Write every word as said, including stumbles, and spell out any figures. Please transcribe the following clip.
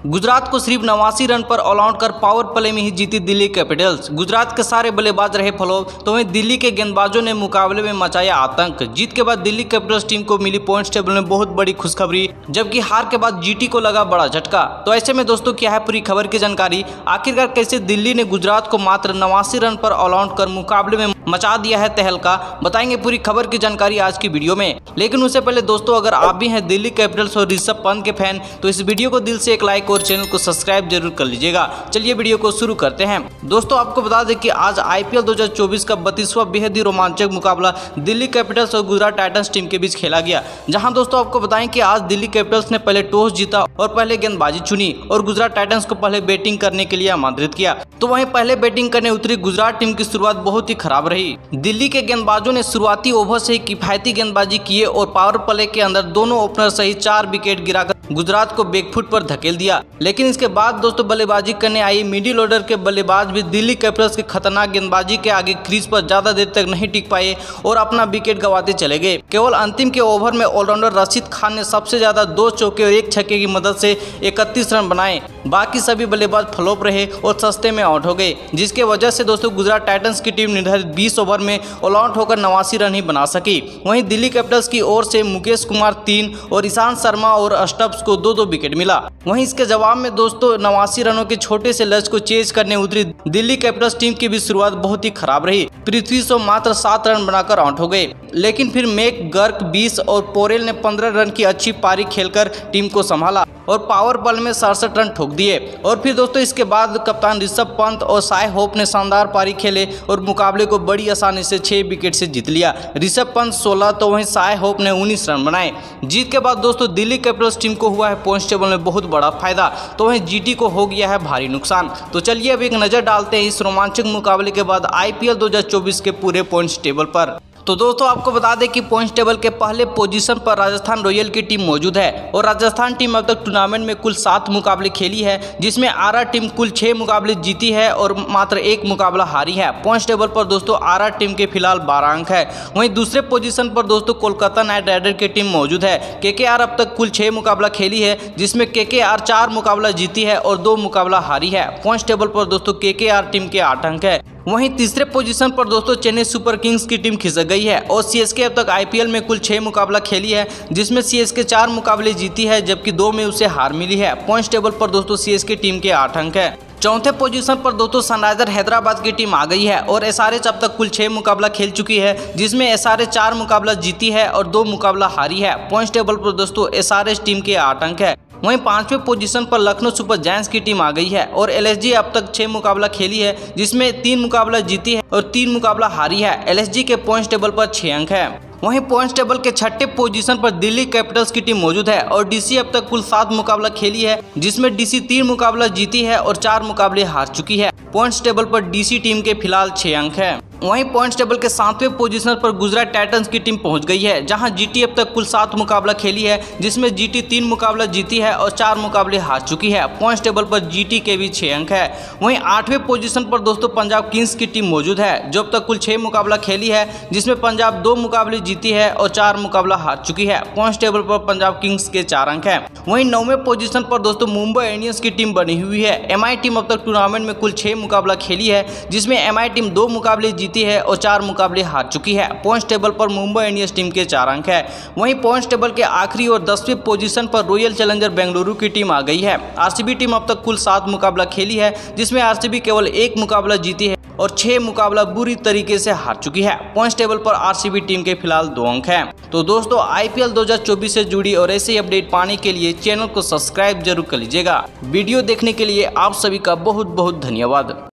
गुजरात को सिर्फ नवासी रन पर ऑल आउट कर पावर प्ले में ही जीती दिल्ली कैपिटल्स। गुजरात के सारे बल्लेबाज रहे फ्लॉप, तो वहीं दिल्ली के गेंदबाजों ने मुकाबले में मचाया आतंक। जीत के बाद दिल्ली कैपिटल्स टीम को मिली पॉइंट्स टेबल में बहुत बड़ी खुशखबरी, जबकि हार के बाद जीटी को लगा बड़ा झटका। तो ऐसे में दोस्तों क्या है पूरी खबर की जानकारी, आखिरकार कैसे दिल्ली ने गुजरात को मात्र नवासी रन पर ऑल आउट कर मुकाबले में मचा दिया है तहलका, बताएंगे पूरी खबर की जानकारी आज की वीडियो में। लेकिन उससे पहले दोस्तों अगर आप भी हैं दिल्ली कैपिटल्स और ऋषभ पंत के फैन तो इस वीडियो को दिल से एक लाइक और चैनल को सब्सक्राइब जरूर कर लीजिएगा। चलिए वीडियो को शुरू करते हैं। दोस्तों आपको बता दें कि आज आईपीएल दो हज़ार चौबीस का बत्तीसवां बेहद ही रोमांचक मुकाबला दिल्ली कैपिटल्स और गुजरात टाइटंस टीम के बीच खेला गया, जहां दोस्तों आपको बताएं कि आज दिल्ली कैपिटल्स ने पहले टॉस जीता और पहले गेंदबाजी चुनी और गुजरात टाइटंस को पहले बैटिंग करने के लिए आमंत्रित किया। तो वहीं पहले बैटिंग करने उतरी गुजरात टीम की शुरुआत बहुत ही खराब रही। दिल्ली के गेंदबाजों ने शुरुआती ओवर से ही किफायती गेंदबाजी किए और पावर प्ले के अंदर दोनों ओपनर सहित चार विकेट गिराकर गुजरात को बैकफुट पर धकेल दिया। लेकिन इसके बाद दोस्तों बल्लेबाजी करने आई मिडिल ऑर्डर के बल्लेबाज भी दिल्ली कैपिटल्स के खतरनाक गेंदबाजी के आगे क्रीज पर ज्यादा देर तक नहीं टिक पाए और अपना विकेट गंवाते चले गए। केवल अंतिम के ओवर में ऑलराउंडर रशीद खान ने सबसे ज्यादा दो चौके और एक छक्के की मदद से इकतीस रन बनाए। बाकी सभी बल्लेबाज फ्लॉप रहे और सस्ते में आउट हो गए, जिसके वजह से दोस्तों गुजरात टाइटंस की टीम निर्धारित बीस ओवर में ऑल आउट होकर नवासी रन ही बना सकी। वहीं दिल्ली कैपिटल्स की ओर से मुकेश कुमार तीन और ईशांत शर्मा और अष्टप्स को दो दो विकेट मिला। वहीं इसके जवाब में दोस्तों नवासी रनों के छोटे से लक्ष्य को चेज करने उतरी दिल्ली कैपिटल्स टीम की भी शुरुआत बहुत ही खराब रही। पृथ्वी शॉ मात्र सात रन बनाकर आउट हो गए, लेकिन फिर मैक गर्क बीस और पोरेल ने पंद्रह रन की अच्छी पारी खेलकर टीम को संभाला और पावर प्ले में सड़सठ रन ठोक दिए। और फिर दोस्तों इसके बाद कप्तान ऋषभ पंत और साई होप ने शानदार पारी खेले और मुकाबले को बड़ी आसानी से छह विकेट से जीत लिया। ऋषभ पंत सोलह तो वहीं साई होप ने उन्नीस रन बनाए। जीत के बाद दोस्तों दिल्ली कैपिटल्स टीम को हुआ है पॉइंट्स टेबल में बहुत बड़ा फायदा, तो वहीं जीटी को हो गया है भारी नुकसान। तो चलिए अब एक नजर डालते हैं इस रोमांचक मुकाबले के बाद आईपीएल दो हज़ार चौबीस के पूरे पॉइंट्स टेबल पर। तो दोस्तों आपको बता दें कि पॉइंट्स टेबल के पहले पोजीशन पर राजस्थान रॉयल की टीम मौजूद है और राजस्थान टीम अब तक टूर्नामेंट में कुल सात मुकाबले खेली है, जिसमें आरा टीम कुल छह मुकाबले जीती है और मात्र एक मुकाबला हारी है। पॉइंट्स टेबल पर दोस्तों आरा टीम के फिलहाल बारह अंक है। वहीं दूसरे पोजीशन पर दोस्तों कोलकाता नाइट राइडर की टीम मौजूद है। केकेआर अब तक कुल छह मुकाबला खेली है, जिसमें केकेआर चार मुकाबला जीती है और दो मुकाबला हारी है। पॉइंट्स टेबल पर दोस्तों केकेआर टीम के आठ अंक है। वहीं तीसरे पोजीशन पर दोस्तों चेन्नई सुपर किंग्स की टीम खिसक गई है और सीएसके अब तक आईपीएल में कुल छह मुकाबला खेली है, जिसमें सीएसके चार मुकाबले जीती है जबकि दो में उसे हार मिली है। पॉइंट्स टेबल पर दोस्तों सीएसके टीम के आठ अंक है। चौथे पोजीशन पर दोस्तों सनराइजर हैदराबाद की टीम आ गई है और एसआरएच अब तक कुल छह मुकाबला खेल चुकी है, जिसमें एसआरएच चार मुकाबला जीती है और दो मुकाबला हारी है। पॉइंट्स टेबल पर दोस्तों एसआरएच टीम के आठ अंक है। वहीं पांचवें पोजीशन पर लखनऊ सुपर जायंट्स की टीम आ गई है और एलएसजी अब तक छह मुकाबला खेली है, जिसमें तीन मुकाबला जीती है और तीन मुकाबला हारी है। एलएसजी के पॉइंट्स टेबल पर छह अंक है। वहीं पॉइंट्स टेबल के छठे पोजीशन पर दिल्ली कैपिटल्स की टीम मौजूद है और डीसी अब तक कुल सात मुकाबला खेली है, जिसमें डीसी तीन मुकाबला जीती है और चार मुकाबले हार चुकी है। पॉइंट्स टेबल पर डीसी टीम के फिलहाल छह अंक है। वहीं पॉइंट्स टेबल के सातवें पोजीशन पर गुजरात टाइटंस की टीम पहुंच गई है, जहां जीटी अब तक कुल सात मुकाबला खेली है, जिसमें जीटी तीन मुकाबला जीती है और चार मुकाबले हार चुकी है। पॉइंट्स टेबल पर जीटी के भी छह अंक है। वहीं आठवें पोजीशन पर दोस्तों पंजाब किंग्स की टीम मौजूद है, जो अब तक कुल छह मुकाबला खेली है, जिसमें पंजाब दो मुकाबले जीती है और चार मुकाबला हार चुकी है। पॉइंट्स टेबल पर पंजाब किंग्स के चार अंक है। वहीं नौवें पोजीशन पर दोस्तों मुंबई इंडियंस की टीम बनी हुई है। एमआई टीम अब तक टूर्नामेंट में कुल छह मुकाबला खेली है, जिसमें एमआई टीम दो मुकाबले जीती है और चार मुकाबले हार चुकी है। पॉइंट्स टेबल पर मुंबई इंडियंस टीम के चार अंक है। वहीं पॉइंट्स टेबल के आखिरी और दसवें पोजीशन पर रॉयल चैलेंजर बेंगलुरु की टीम आ गई है। आरसीबी टीम अब तक कुल सात मुकाबला खेली है, जिसमें आरसीबी केवल एक मुकाबला जीती है और छह मुकाबला बुरी तरीके से हार चुकी है। पॉइंट्स टेबल पर आरसीबी टीम के फिलहाल दो अंक हैं। तो दोस्तों आईपीएल दो हज़ार चौबीस से जुड़ी और ऐसे ही अपडेट पाने के लिए चैनल को सब्सक्राइब जरूर कर लीजिएगा। वीडियो देखने के लिए आप सभी का बहुत बहुत धन्यवाद।